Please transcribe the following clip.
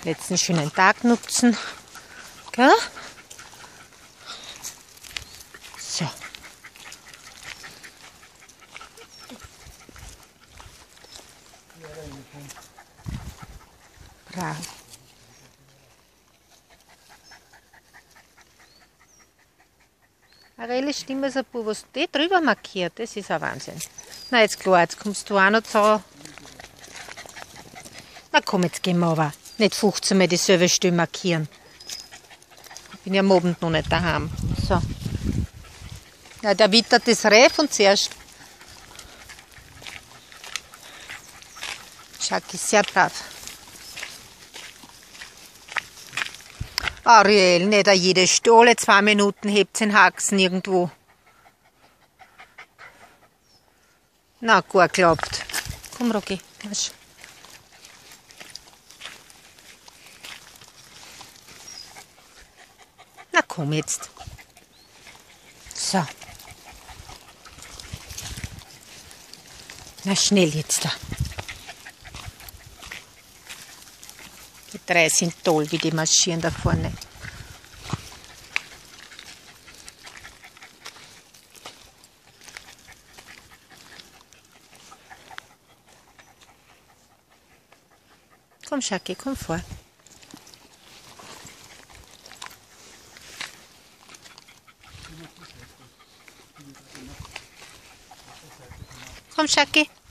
Letzten schönen Tag nutzen. Gell? So. Brav. Arele, stimmt es ein paar, was die drüber markiert, das ist ein Wahnsinn. Na, jetzt klar, jetzt kommst du auch noch so. Na komm, jetzt gehen wir aber. Nicht 15 Mal dieselbe Stelle markieren. Ich bin ja am Abend noch nicht daheim. So. Ja, der wittert das Reh von zuerst. Schaki ist sehr brav. Ariel, nicht an jede Stelle, alle 2 Minuten hebt den Haxen irgendwo. Na, gut geklappt. Komm, Rocky, marsch. Na komm jetzt. So. Na schnell jetzt da. Die 3 sind toll, wie die marschieren da vorne. Komm, Schaki, komm vor. Komm, Schaki.